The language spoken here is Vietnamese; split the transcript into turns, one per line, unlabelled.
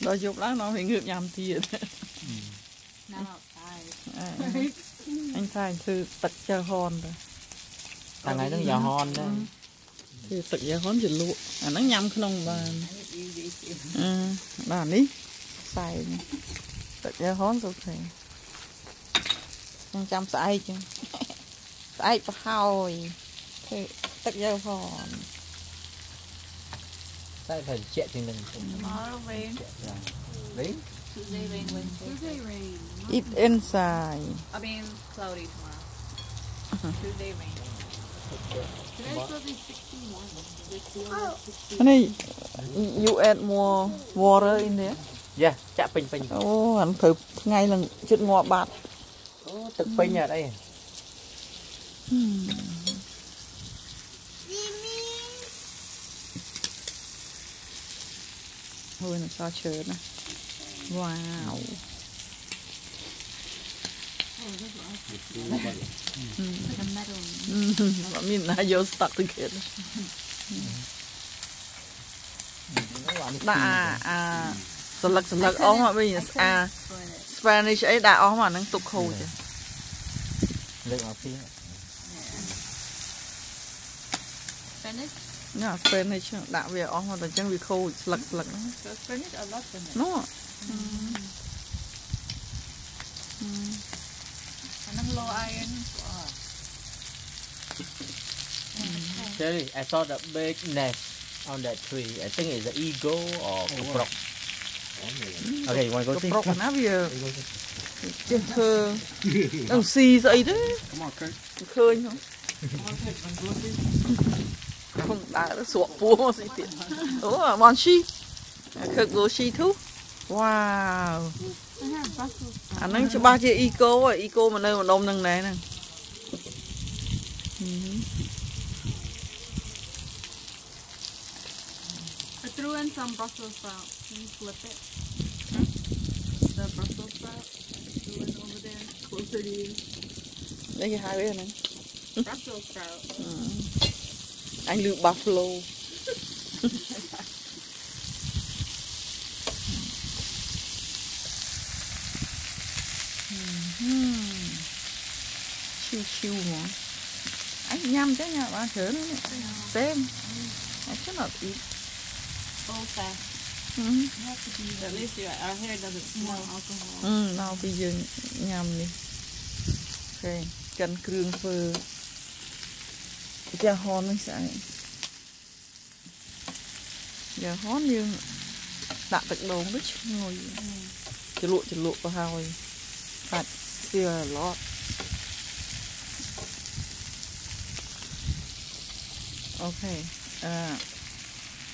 đôi chục lát nó phải ngược nhầm tiền. Anh thay từ tật chờ hòn rồi.
Thằng này nó giờ hòn đó.
Thì tật giờ hòn chỉ lụa. Nó nhầm không bàn. Bàn đi. Xài tật giờ hòn rồi thầy. Chăm xài chứ. Xài bà hồi. Thì tật giờ hòn.
Xài phải chạy thì mình.
Tomorrow rain.
Rain?
Tuesday rain, Wednesday. Tuesday rain.
Eat inside.
I mean cloudy tomorrow. Tuesday rain. Today's supposed to be 61.
Honey, you add more water in there?
Yeah, chạm pin.
Oh, anh thử ngay là chút ngọt bát.
Thực pin ở đây.
Thôi nó sao chơi nè. Wow. Nó mình là vô stuck together. Đã sờ lật ống mà bây giờ Spanish ấy đã ống mà nó tục khô chứ.
Lực ở phía.
Spanish?
Yeah, Spanish đã về ống mà tao chẳng bị khô lật.
So Spanish or not Spanish?
No.
Anong low iron?
Jerry, I saw the big nest on that tree. I think it's an eagle or frog. Okay, you want to go see?
Frog nó bây trên thơ đồng xì dậy đấy. Khơi không? Không đã sụp búa gì tiền. Đúng là bon chi. Khơi búa chi thú. Wow. Anh nói cho ba chị eco mà nơi mà đông nâng này nè.
I threw in some Brussels sprouts. Can you flip it? The Brussels sprouts. I threw it over there, closer to you.
Đây cái hai bên này.
Brussels sprouts.
Anh lựa buffalo. Chiêu mà. Anh nhâm chứ nha, ba thử nữa nè. Xem. Anh chắc là ít.
Old fast. At least our hair doesn't smell alcohol.
Nào bây giờ nhâm đi. Ok, chân krương phơ. Cha hòn mới sẽ. Giờ hòn như đặt tật đồ rất ngồi. Chỉ lụa vào hồi. But still a lot. Okay.